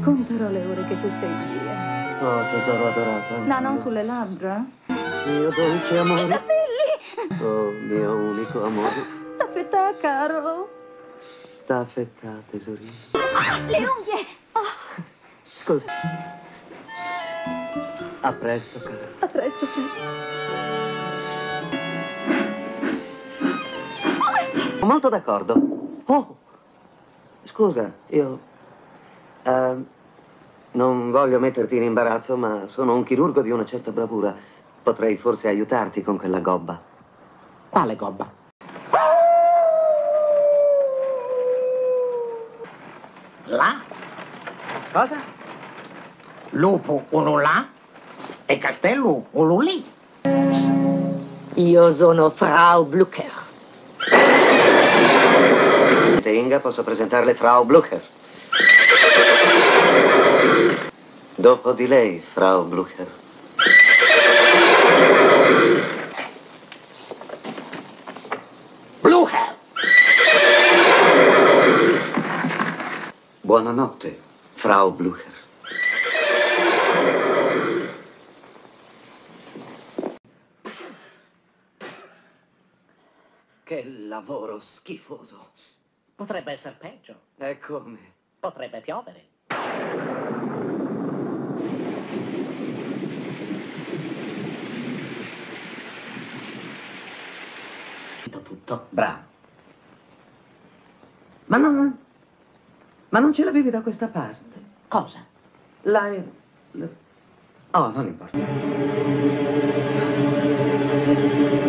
Conterò le ore che tu sei via. Oh, tesoro adorato. No, non sulle labbra. Mio dolce amore. I capelli! Oh, mio unico amore. Taffetà, caro. Taffetà, tesorino. Ah, le unghie! Oh. Scusa. A presto, caro. A presto, caro. Molto d'accordo. Oh, scusa, io... non voglio metterti in imbarazzo, ma sono un chirurgo di una certa bravura. Potrei forse aiutarti con quella gobba. Quale gobba? Là? Cosa? Lupo ululà e castello ululì. Io sono Frau Blucher. Inga, posso presentarle Frau Blucher. Dopo di lei, Frau Blucher. Blucher! Buonanotte, Frau Blucher. Che lavoro schifoso. Potrebbe essere peggio. E come? Potrebbe piovere. Tutto. Bravo. Ma non ce l'avevi da questa parte? Cosa? Oh, non importa.